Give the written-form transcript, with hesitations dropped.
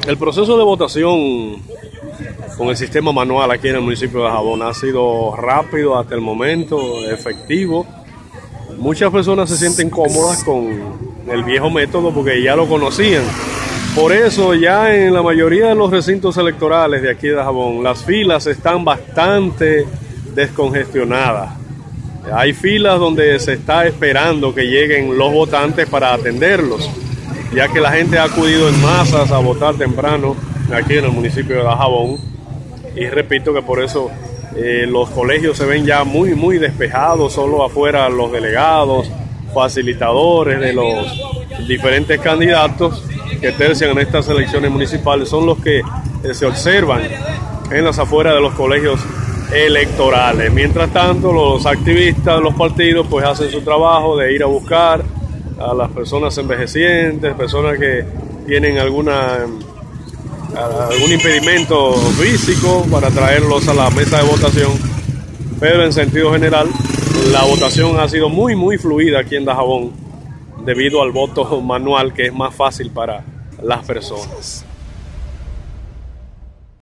El proceso de votación con el sistema manual aquí en el municipio de Dajabón ha sido rápido hasta el momento, efectivo. Muchas personas se sienten cómodas con el viejo método porque ya lo conocían. Por eso ya en la mayoría de los recintos electorales de aquí de Dajabón, las filas están bastante descongestionadas. Hay filas donde se está esperando que lleguen los votantes para atenderlos, ya que la gente ha acudido en masas a votar temprano aquí en el municipio de Dajabón. Y repito que por eso los colegios se ven ya muy despejados, solo afuera los delegados, facilitadores de los diferentes candidatos que tercian en estas elecciones municipales son los que se observan en las afueras de los colegios electorales. Mientras tanto, los activistas de los partidos pues hacen su trabajo de ir a buscar a las personas envejecientes, personas que tienen algún impedimento físico para traerlos a la mesa de votación. Pero en sentido general, la votación ha sido muy fluida aquí en Dajabón debido al voto manual, que es más fácil para las personas.